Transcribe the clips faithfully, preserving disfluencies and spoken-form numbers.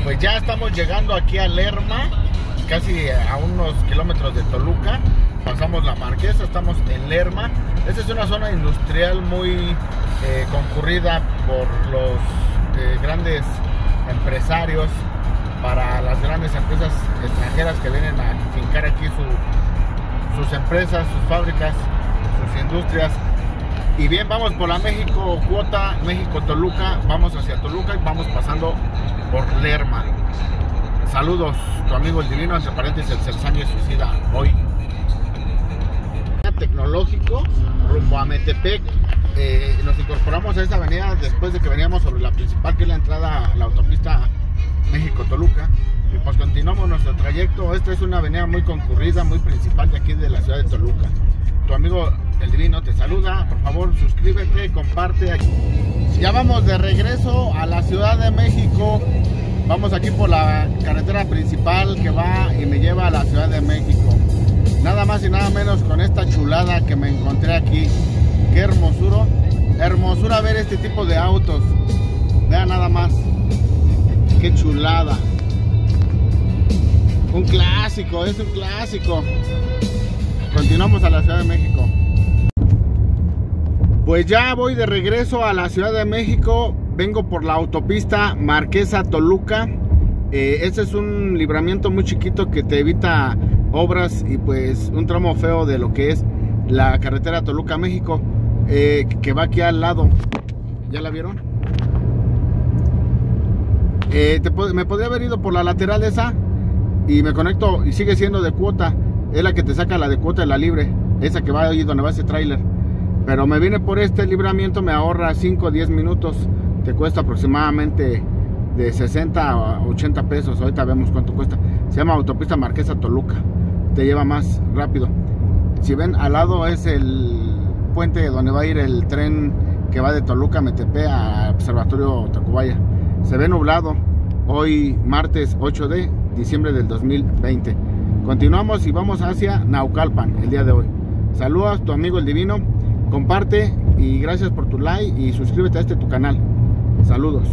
Pues ya estamos llegando aquí a Lerma, casi a unos kilómetros de Toluca. Pasamos la Marquesa, estamos en Lerma. Esta es una zona industrial muy eh, concurrida por los eh, grandes empresarios, para las grandes empresas extranjeras que vienen a fincar aquí su, sus empresas, sus fábricas, sus industrias. Y bien, vamos por la México Cuota, México Toluca, vamos hacia Toluca y vamos pasando por Lerma. Saludos, tu amigo el divino, entre paréntesis el Celsangue suicida hoy. Tecnológico rumbo a Metepec. Eh, nos incorporamos a esta avenida después de que veníamos sobre la principal, que es la entrada a la autopista México Toluca, y pues continuamos nuestro trayecto. Esta es una avenida muy concurrida, muy principal de aquí de la ciudad de Toluca. Tu amigo el divino te saluda. Por favor, suscríbete, comparte. Ya vamos de regreso a la Ciudad de México. Vamos aquí por la carretera principal que va y me lleva a la Ciudad de México. Nada más y nada menos con esta chulada que me encontré aquí. Qué hermosura, hermosura ver este tipo de autos. Vean nada más, qué chulada. Un clásico, es un clásico. Continuamos a la Ciudad de México. Pues ya voy de regreso a la Ciudad de México. Vengo por la autopista Marquesa Toluca. Eh, este es un libramiento muy chiquito que te evita obras y pues un tramo feo de lo que es la carretera Toluca México, eh, que va aquí al lado. ¿Ya la vieron? Eh, te, me podría haber ido por la lateral esa y me conecto y sigue siendo de cuota. Es la que te saca la de cuota de la libre, esa que va ahí donde va ese tráiler. Pero me vine por este libramiento, me ahorra cinco o diez minutos. Te cuesta aproximadamente de sesenta a ochenta pesos. Ahorita vemos cuánto cuesta. Se llama autopista Marquesa Toluca. Te lleva más rápido. Si ven, al lado es el puente donde va a ir el tren que va de Toluca a Metepec a Observatorio Tacubaya. Se ve nublado hoy martes ocho de diciembre del dos mil veinte. Continuamos y vamos hacia Naucalpan el día de hoy. Saludos, tu amigo el divino. Comparte y gracias por tu like y suscríbete a este tu canal. Saludos.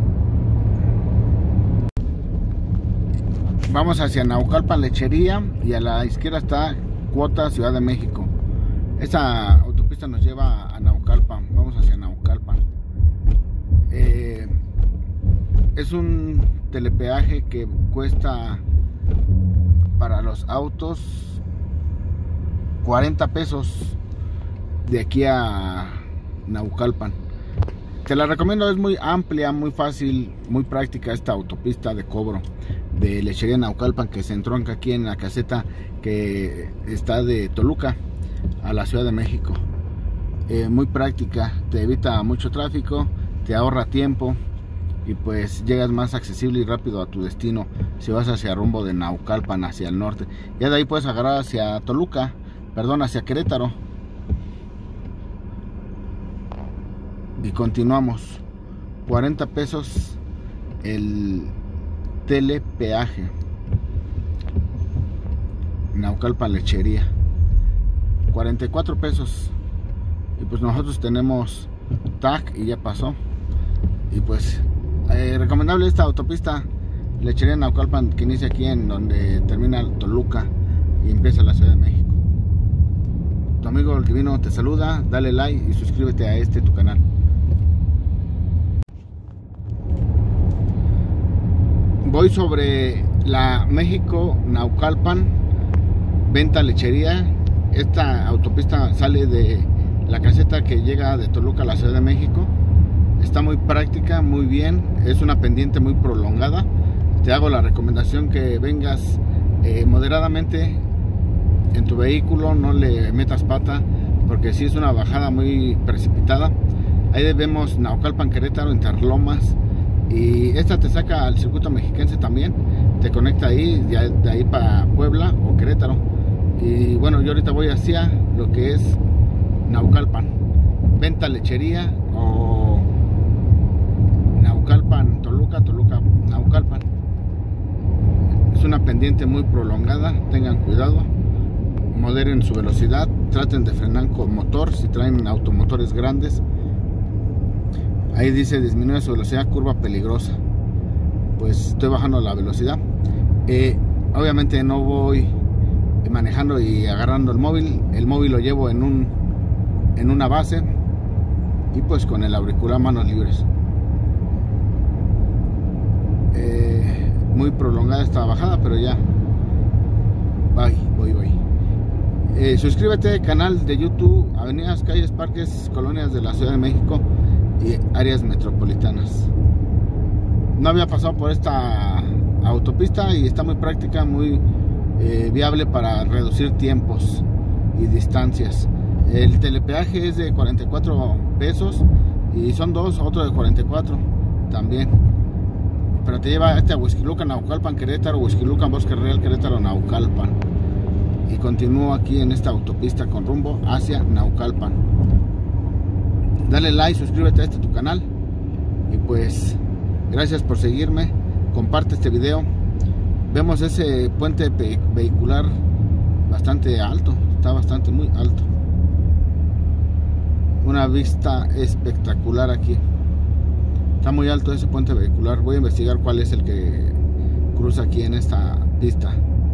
Vamos hacia Naucalpan Lechería y a la izquierda está Cuota Ciudad de México. Esa autopista nos lleva a Naucalpan. Vamos hacia Naucalpan. Eh, es un telepeaje que cuesta para los autos cuarenta pesos de aquí a Naucalpan. Te la recomiendo, es muy amplia, muy fácil, muy práctica esta autopista de cobro de Lechería Naucalpan, que se entronca aquí en la caseta que está de Toluca a la Ciudad de México. Eh, muy práctica, te evita mucho tráfico, te ahorra tiempo y pues llegas más accesible y rápido a tu destino si vas hacia rumbo de Naucalpan, hacia el norte. Ya de ahí puedes agarrar hacia Toluca, perdón, hacia Querétaro. Y continuamos. cuarenta pesos el telepeaje. Naucalpan Lechería. cuarenta y cuatro pesos. Y pues nosotros tenemos tag y ya pasó. Y pues eh, recomendable esta autopista Lechería Naucalpan, que inicia aquí en donde termina Toluca y empieza la Ciudad de México. Tu amigo el divino te saluda. Dale like y suscríbete a este tu canal. Voy sobre la México Naucalpan Venta Lechería. Esta autopista sale de la caseta que llega de Toluca a la Ciudad de México. Está muy práctica, muy bien. Es una pendiente muy prolongada. Te hago la recomendación que vengas eh, moderadamente en tu vehículo, no le metas pata, porque si sí es una bajada muy precipitada. Ahí vemos Naucalpan, Querétaro, Interlomas. Y esta te saca al circuito mexiquense también, te conecta ahí, de, de ahí para Puebla o Querétaro. Y bueno, yo ahorita voy hacia lo que es Naucalpan Venta Lechería, o Naucalpan Toluca, Toluca Naucalpan. Es una pendiente muy prolongada, tengan cuidado, moderen su velocidad, traten de frenar con motor si traen automotores grandes. Ahí dice disminuye su velocidad, curva peligrosa. pues estoy bajando la velocidad. Eh, obviamente no voy manejando y agarrando el móvil. El móvil lo llevo en un en una base y pues con el auricular manos libres. Eh, muy prolongada esta bajada, pero ya voy, voy, voy. Eh, suscríbete al canal de YouTube, avenidas, calles, parques, colonias de la Ciudad de México y áreas metropolitanas. No había pasado por esta autopista y está muy práctica, muy eh, viable para reducir tiempos y distancias. El telepeaje es de cuarenta y cuatro pesos y son dos, otro de cuarenta y cuatro también. Pero te lleva este a Huixquilucan, Naucalpan, Querétaro, Huixquilucan, Bosque Real, Querétaro, Naucalpan. Y continúo aquí en esta autopista con rumbo hacia Naucalpan. Dale like, suscríbete a este tu canal. Y pues, gracias por seguirme. Comparte este video. Vemos ese puente vehicular bastante alto. Está bastante muy alto. Una vista espectacular aquí. Está muy alto ese puente vehicular. Voy a investigar cuál es el que cruza aquí en esta pista.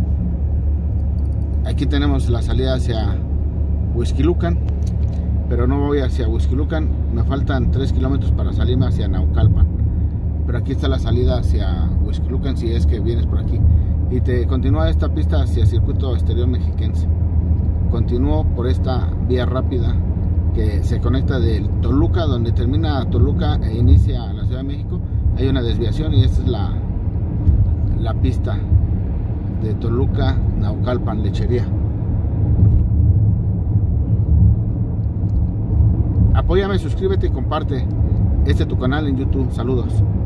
Aquí tenemos la salida hacia Huixquilucan, pero no voy hacia Huixquilucan. Me faltan tres kilómetros para salirme hacia Naucalpan. Pero aquí está la salida hacia Huixquilucan si es que vienes por aquí. Y te continúa esta pista hacia Circuito Exterior Mexiquense. Continúo por esta vía rápida que se conecta del Toluca, donde termina Toluca e inicia la Ciudad de México. Hay una desviación y esta es la, la pista de Toluca, Naucalpan, Lechería. Apóyame, suscríbete y comparte este tu canal en YouTube. Saludos.